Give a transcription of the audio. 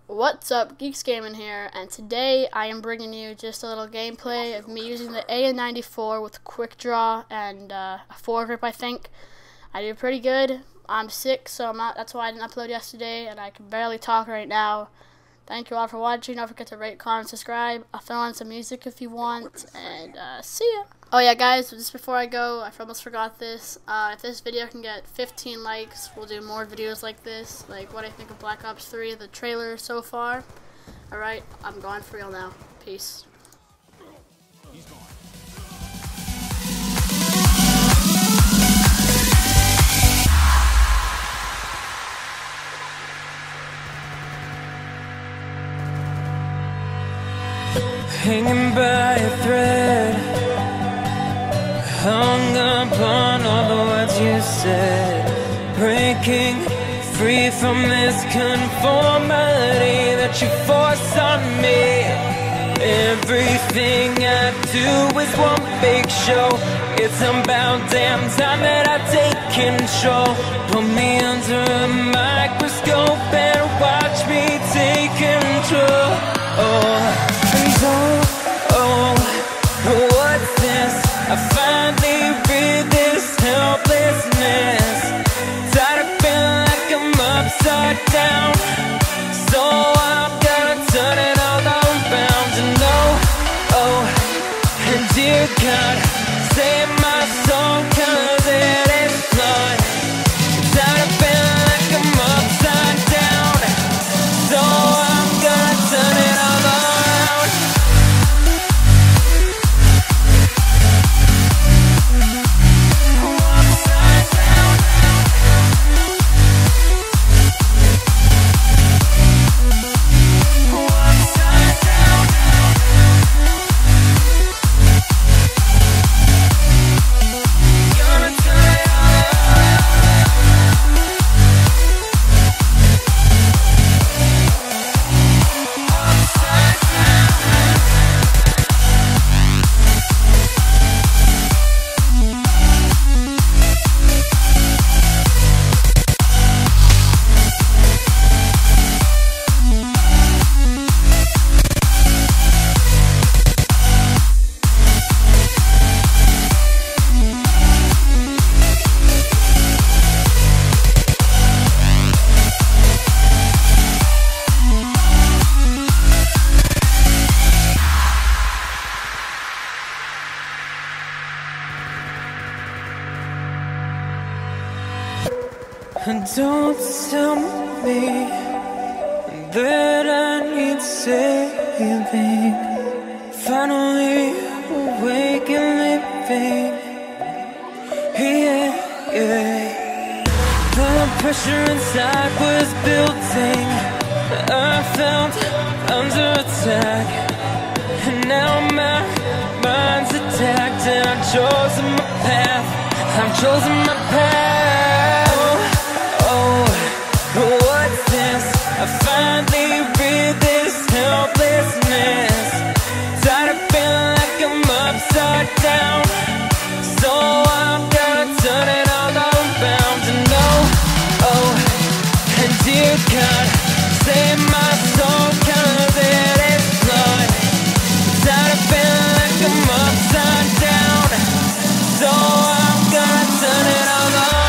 What's up, Geeks Gaming here, and today I am bringing you just a little gameplay of me using the AN94 with quick draw and a foregrip. I think I did pretty good. I'm sick, so that's why I didn't upload yesterday, and I can barely talk right now. Thank you all for watching. Don't forget to rate, comment, subscribe. I'll fill in some music if you want, and see ya. Oh yeah, guys, just before I go, I almost forgot this. If this video can get 15 likes, we'll do more videos like this, like what I think of Black Ops 3, the trailer so far. Alright, I'm going for real now. Peace. Hanging by a thread, hung up on all the words you said, breaking free from this conformity that you force on me. Everything I do is one big show. It's about damn time that I take control. Put me under a microscope and watch me take control. What's this? I finally read this helplessness. Tired of feeling like I'm upside down, so I'm gonna turn it all around. And dear God, save my soul, 'cause it is flawed. Tired of feeling like I'm upside down, so I'm gonna turn it all around. Don't tell me that I need saving. Finally awake and living. Yeah. The pressure inside was building. I felt under attack, and now my mind's attacked, and I've chosen my path. I've chosen my path. What's this? I finally read this helplessness. Tired of feeling like I'm upside down, so I'm gonna turn it all around. And dear God, save my soul, 'cause it is flawed. Tired of feeling like I'm upside down, so I'm gonna turn it all around.